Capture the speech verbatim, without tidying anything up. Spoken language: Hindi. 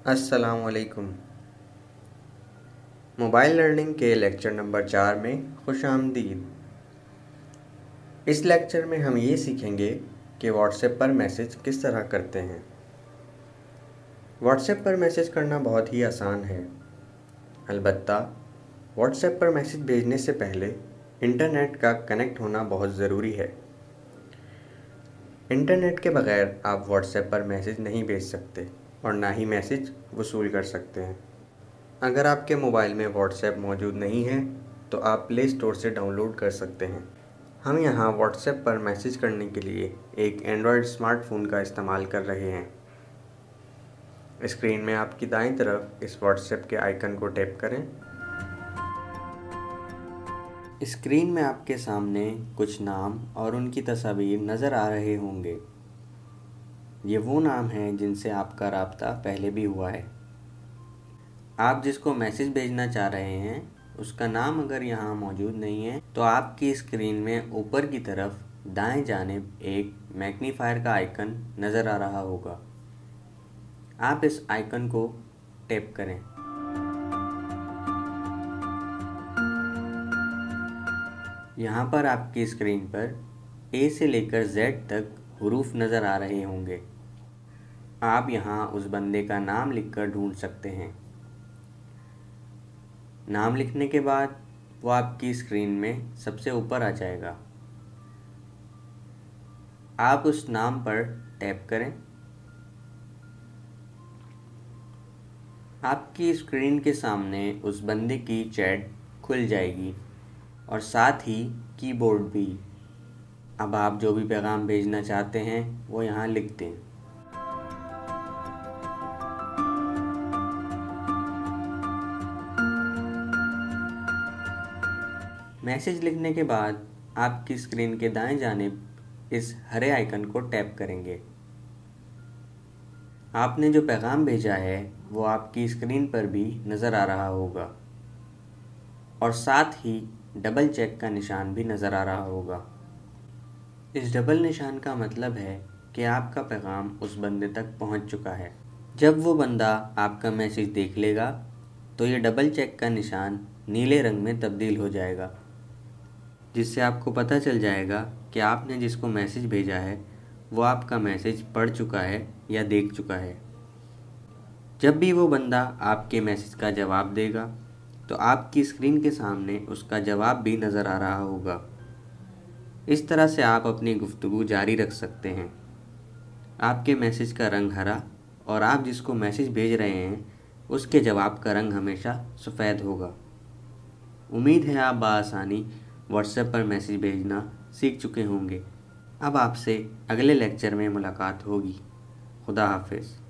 अस्सलाम वालेकुम। मोबाइल लर्निंग के लेक्चर नंबर चार में खुश आमदीद। इस लेक्चर में हम ये सीखेंगे कि व्हाट्सएप पर मैसेज किस तरह करते हैं। व्हाट्सएप पर मैसेज करना बहुत ही आसान है, अलबत्ता व्हाट्सएप पर मैसेज भेजने से पहले इंटरनेट का कनेक्ट होना बहुत ज़रूरी है। इंटरनेट के बगैर आप व्हाट्सएप पर मैसेज नहीं भेज सकते और ना ही मैसेज वसूल कर सकते हैं। अगर आपके मोबाइल में व्हाट्सएप मौजूद नहीं है तो आप प्ले स्टोर से डाउनलोड कर सकते हैं। हम यहाँ व्हाट्सएप पर मैसेज करने के लिए एक एंड्रॉयड स्मार्टफ़ोन का इस्तेमाल कर रहे हैं। स्क्रीन में आपकी दाईं तरफ इस व्हाट्सएप के आइकन को टैप करें। स्क्रीन में आपके सामने कुछ नाम और उनकी तस्वीर नज़र आ रहे होंगे। ये वो नाम हैं जिनसे आपका राब्ता पहले भी हुआ है। आप जिसको मैसेज भेजना चाह रहे हैं उसका नाम अगर यहाँ मौजूद नहीं है तो आपकी स्क्रीन में ऊपर की तरफ दाएं जानिब एक मैग्नीफायर का आइकन नज़र आ रहा होगा। आप इस आइकन को टैप करें। यहाँ पर आपकी स्क्रीन पर ए से लेकर जेड तक हुरूफ नज़र आ रहे होंगे। आप यहाँ उस बंदे का नाम लिखकर ढूंढ सकते हैं। नाम लिखने के बाद वो आपकी स्क्रीन में सबसे ऊपर आ जाएगा। आप उस नाम पर टैप करें। आपकी स्क्रीन के सामने उस बंदे की चैट खुल जाएगी और साथ ही कीबोर्ड भी। अब आप जो भी पैगाम भेजना चाहते हैं वो यहाँ लिख दें। मैसेज लिखने के बाद आपकी स्क्रीन के दाएं जानिब इस हरे आइकन को टैप करेंगे। आपने जो पैगाम भेजा है वो आपकी स्क्रीन पर भी नज़र आ रहा होगा और साथ ही डबल चेक का निशान भी नज़र आ रहा होगा। इस डबल निशान का मतलब है कि आपका पैगाम उस बंदे तक पहुंच चुका है। जब वो बंदा आपका मैसेज देख लेगा तो ये डबल चेक का निशान नीले रंग में तब्दील हो जाएगा, जिससे आपको पता चल जाएगा कि आपने जिसको मैसेज भेजा है वो आपका मैसेज पढ़ चुका है या देख चुका है। जब भी वो बंदा आपके मैसेज का जवाब देगा तो आपकी स्क्रीन के सामने उसका जवाब भी नज़र आ रहा होगा। इस तरह से आप अपनी गुफ्तगू जारी रख सकते हैं। आपके मैसेज का रंग हरा और आप जिसको मैसेज भेज रहे हैं उसके जवाब का रंग हमेशा सफ़ेद होगा। उम्मीद है आप बआसानी व्हाट्सएप पर मैसेज भेजना सीख चुके होंगे। अब आपसे अगले लेक्चर में मुलाकात होगी। खुदा हाफिज़।